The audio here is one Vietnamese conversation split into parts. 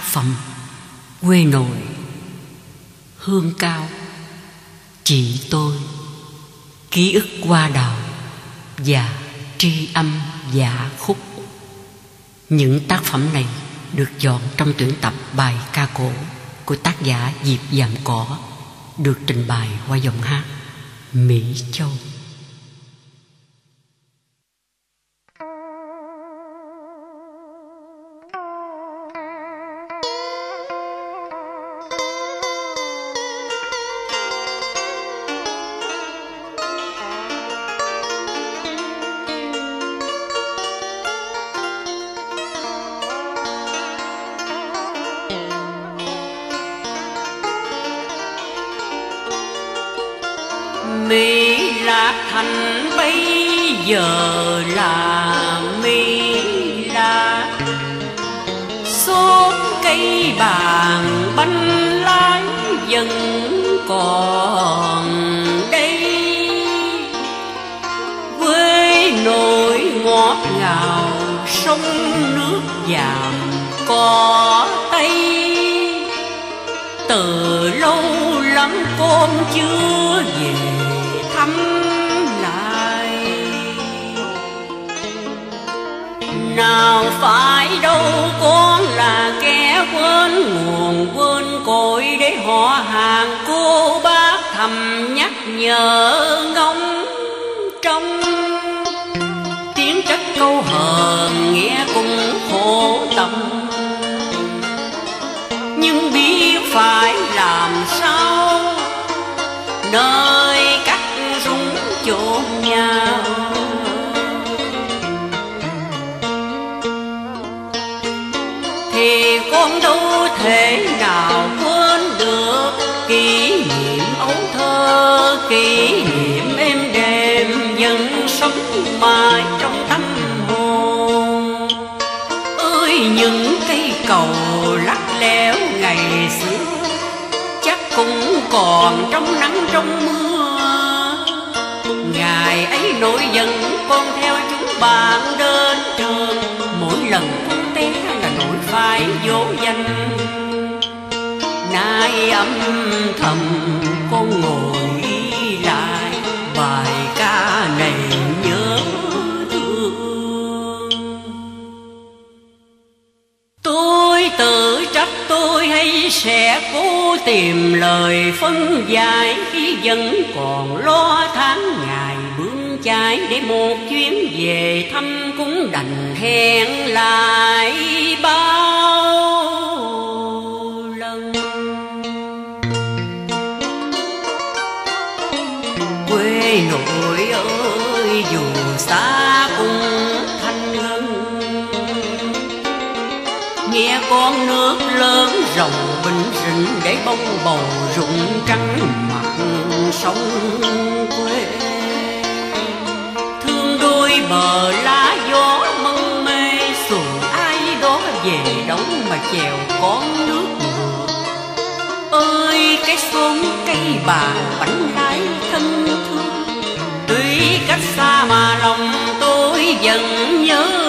phẩm Quê nội, hương cao, chị tôi, ký ức hoa đào và tri âm dạ khúc. Những tác phẩm này được chọn trong tuyển tập bài ca cổ của tác giả Diệp Vàm Cỏ, được trình bày qua giọng hát Mỹ Châu. Mỹ Lạc Thành bây giờ là Mỹ Lạc, xóm cây bàn bánh lái vẫn còn đây. Quê nội ngọt ngào, sông nước vàm có Tây. Từ lâu lắm con chưa về thăm lại, nào phải đâu con là kẻ quên nguồn quên cội, để họ hàng cô bác thầm nhắc nhở ngóng trong. Tiếng trách câu hờn nghe cũng khổ tâm, nhưng biết phải làm sao, nơi cách súng chôn nhau. Thì con đâu thể nào quên được kỷ niệm ấu thơ, kỷ niệm êm đềm vẫn sống mãi trong tâm hồn. Ơi những cây cầu lắc léo ngày xưa, chắc cũng còn trong nắng trong mưa. Ngày ấy nỗi giận con theo chúng bạn đến trường, mỗi lần con té là nỗi phải dỗ dành. Nay âm thầm con ngồi lại bài ca này nhớ thương. Tôi tự trách tôi hay sẽ cố tìm lời phân giải, khi vẫn còn lo tháng ngày bươn chải, để một chuyến về thăm cũng đành hẹn lại bao lần. Quê nội ơi dù xa cũng thanh ngân, nghe con nước lớn rồng bình rình, để bông bầu rụng trắng mặt sông quê. Thương đôi bờ lá gió mân mê, xuồng ai đó về đâu mà chèo con nước ngược. Ơi cái xóm cây bà bánh lái thân thương, tuy cách xa mà lòng tôi vẫn nhớ.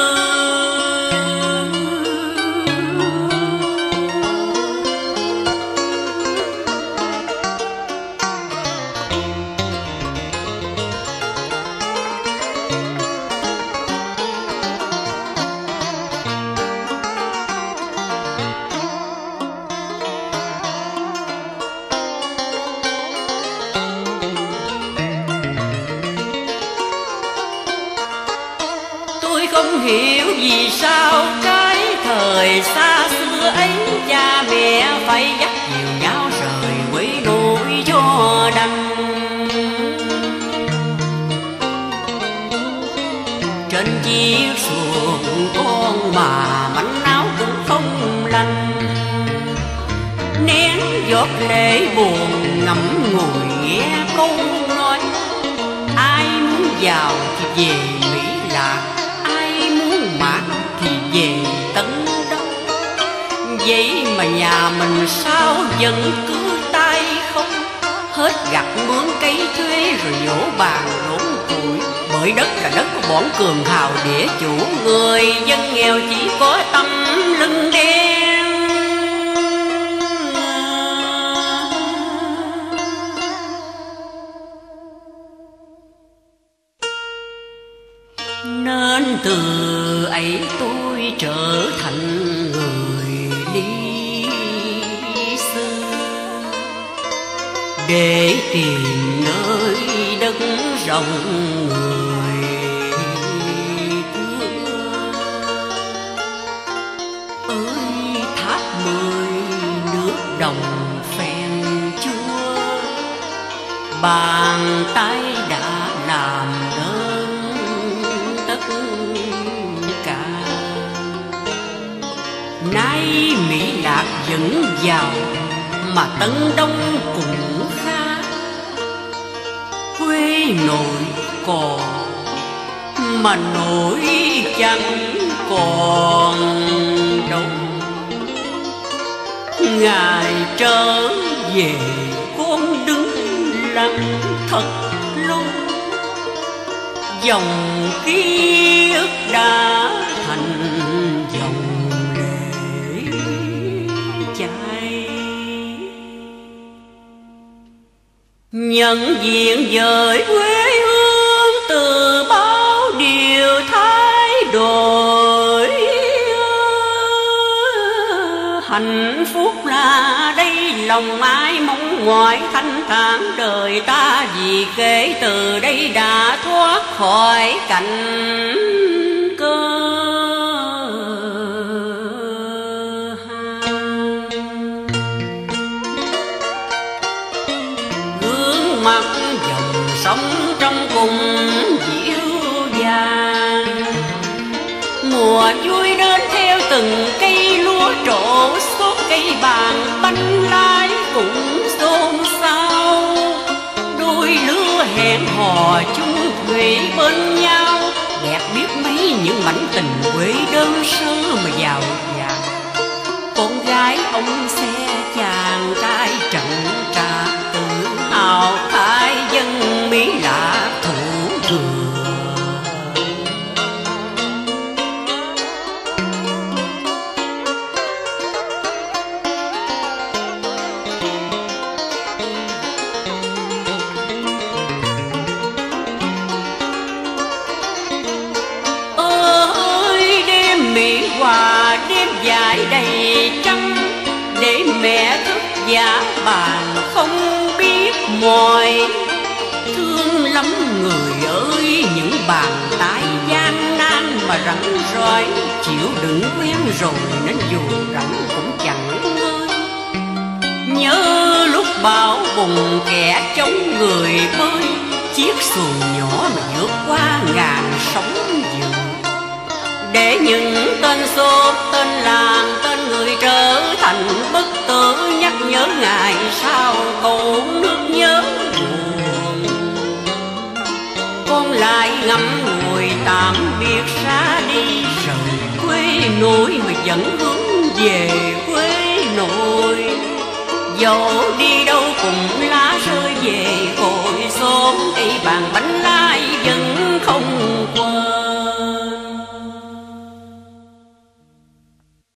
Không hiểu vì sao cái thời xa xưa ấy, cha mẹ phải dắt dìu nhau rời quê nội cho đành. Trên chiếc xuồng con mà mảnh áo cũng không lành, nén giọt lệ buồn ngậm ngùi nghe câu nói. Ai muốn giàu thì về Mỹ Lạc, mãn thì về Tấn Đông. Vậy mà nhà mình sao vẫn cứ tay không, hết gặt mướn cây thuê rồi vỗ bàn đốn củi. Bởi đất là đất của bọn cường hào địa chủ, người dân nghèo chỉ có tâm lưng đen. trở thành người ly xưa, để tìm nơi đất rộng người thương. Ơi tháp 10 nước đồng phèn chúa, bàn tay đã làm đơn tất cả. Nay Mỹ Lạc vẫn giàu mà Tân Đông cũng khá, quê nội còn mà nổi chẳng còn đâu. Ngài trở về con đứng lặng thật lâu, dòng ký ức đã thành dòng lệ chảy. Nhận diện dời quê hương từ bao điều thay đổi, hạnh phúc là đây lòng ai mong mỏi thanh thản đời ta, vì kể từ đây đã thoát khỏi cảnh cơ han. Gương mặt dòng sông trong cùng dịu dàng, mùa vui đến theo từng cây lúa trổ xốt, cây bàn bánh lái cũng xôn xao. Đôi lứa hẹn hò chung thủy bên nhau, đẹp biết mấy những mảnh tình quê đơn sơ mà giàu dàng. Con gái ông xe chàng trai trận trà, tự hào thái dân Mỹ Lạc thủ thừa. Hòa đêm dài đầy trăng, để mẹ thức giả bàn không biết mỏi. Thương lắm người ơi, những bàn tay gian nan mà rắn rỏi, chịu đựng quen rồi nên dù rảnh cũng chẳng ngơi. Nhớ lúc bão bùng kẻ chống người bơi, chiếc xuồng nhỏ mà vượt qua ngàn sóng dữ, để những tên xóm, tên làng, tên người trở thành bức tử nhắc nhớ ngày sau câu nước nhớ buồn. Con lại ngậm ngùi tạm biệt ra đi, rời quê nội mà vẫn hướng về quê nội. Dẫu đi đâu cùng lá rơi về hội xóm, cây bàn bánh lai dân